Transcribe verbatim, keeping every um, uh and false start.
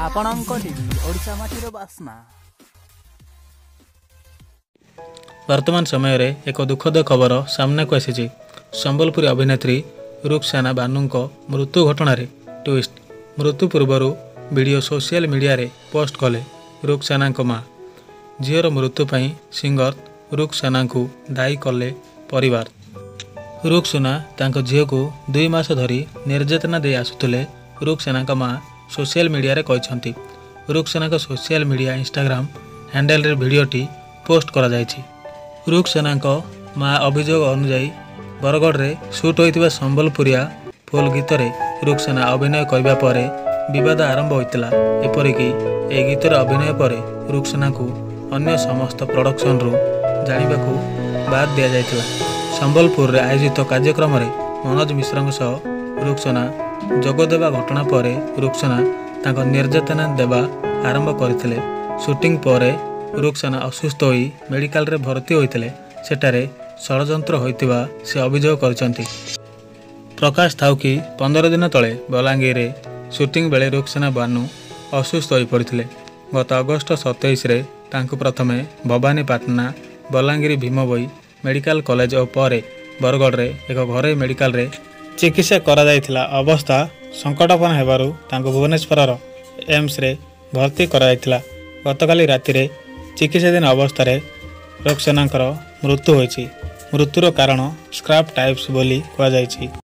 ଆପଣଙ୍କ ଟିଭି ଓଡ଼ିଶା ମାଟିର ବାସ୍ନା। वर्तमान समय रे एक दुखद खबर सामनाକୁ ଆସିଛି। ସମ୍ବଲପୁରୀ ଅଭିନେତ୍ରୀ ରୁକ୍ସାନା ବାନୁଙ୍କ ମୃତ୍ୟୁ ଘଟଣାରେ ଟ୍ୱିଷ୍ଟ। ମୃତ୍ୟୁ ପୂର୍ବରୁ ଭିଡ଼ିଓ ସୋସିଆଲ ମିଡ଼ିଆରେ ପୋଷ୍ଟ କଲେ ରୁକ୍ସାନାଙ୍କ ମା। ଝିଅର ମୃତ୍ୟୁ ପାଇଁ ସିଙ୍ଗର ରୁକ୍ସାନାଙ୍କୁ ଦାୟୀ କଲେ ପରିବାର। ରୁକ୍ସାନା ତାଙ୍କ ଝିଅକୁ ଦୁଇ ମାସ ଧରି ନିର୍ଯାତନା ଦେଇ ଆସୁଥିଲେ ରୁକ୍ସାନାଙ୍କ ମା ସୋସିଆଲ ମିଡ଼ିଆରେ କହିଛନ୍ତି। ରୁକ୍ସାନାଙ୍କ ସୋସିଆଲ ମିଡ଼ିଆ ଇନଷ୍ଟାଗ୍ରାମ ହ୍ୟାଣ୍ଡେଲରେ ଭିଡ଼ିଓଟି ପୋଷ୍ଟ କରାଯାଇଛି। ରୁକ୍ସାନାଙ୍କ ମା ଅଭିଯୋଗ ଅନୁଯାୟୀ ବରଗଡ଼ରେ ସୁଟ୍ ହୋଇଥିବା ସମ୍ବଲପୁରିଆ ଫୁଲ୍ ଗୀତରେ ରୁକ୍ସାନା ଅଭିନୟ କରିବା ପରେ ବିବାଦ ଆରମ୍ଭ ହୋଇଥିଲା। ଏପରିକି ଏହି ଗୀତର ଅଭିନୟ ପରେ ରୁକ୍ସାନାଙ୍କୁ ଅନ୍ୟ ସମସ୍ତ ପ୍ରଡକ୍ସନରୁ ଜାଣିବାକୁ ବାଦ ଦିଆଯାଇଥିଲା। ସମ୍ବଲପୁରରେ ଆୟୋଜିତ କାର୍ଯ୍ୟକ୍ରମରେ ମନୋଜ ମିଶ୍ରଙ୍କ ସହ ରୁକ୍ସାନା ଯୋଗଦେବା ଘଟଣା ପରେ ରୁକ୍ସାନା ତାଙ୍କ ନିର୍ଯାତନା ଦେବା ଆରମ୍ଭ କରିଥିଲେ। ସୁଟିଂ ପରେ ରୁକ୍ସାନା ଅସୁସ୍ଥ ହୋଇ ମେଡିକାଲରେ ଭର୍ତ୍ତି ହୋଇଥିଲେ। ସେଠାରେ ଷଡ଼ଯନ୍ତ୍ର ହୋଇଥିବା ସେ ଅଭିଯୋଗ କରିଛନ୍ତି। ପ୍ରକାଶ ଥାଉକି ପନ୍ଦର ଦିନ ତଳେ ବଲାଙ୍ଗୀରରେ ସୁଟିଂ ବେଳେ ରୁକ୍ସାନା ବାନୁ ଅସୁସ୍ଥ ହୋଇପଡ଼ିଥିଲେ। ଗତ ଅଗଷ୍ଟ ସତେଇଶରେ ତାଙ୍କୁ ପ୍ରଥମେ ଭବାନୀପାଟଣା, ବଲାଙ୍ଗୀର ଭୀମଭୋଇ ମେଡିକାଲ କଲେଜ ଓ ପରେ ବରଗଡ଼ରେ ଏକ ଘରୋଇ ମେଡିକାଲରେ ଚିକିତ୍ସା କରାଯାଇଥିଲା। ଅବସ୍ଥା ସଙ୍କଟାପନ୍ନ ହେବାରୁ ତାଙ୍କୁ ଭୁବନେଶ୍ୱରର ଏମ୍ସରେ ଭର୍ତ୍ତି କରାଯାଇଥିଲା। ଗତକାଲି ରାତିରେ ଚିକିତ୍ସାଧୀନ ଅବସ୍ଥାରେ ରୁକ୍ସାନାଙ୍କର ମୃତ୍ୟୁ ହୋଇଛି। ମୃତ୍ୟୁର କାରଣ ସ୍କ୍ରାପ୍ ଟାଇପ୍ସ ବୋଲି କୁହାଯାଇଛି।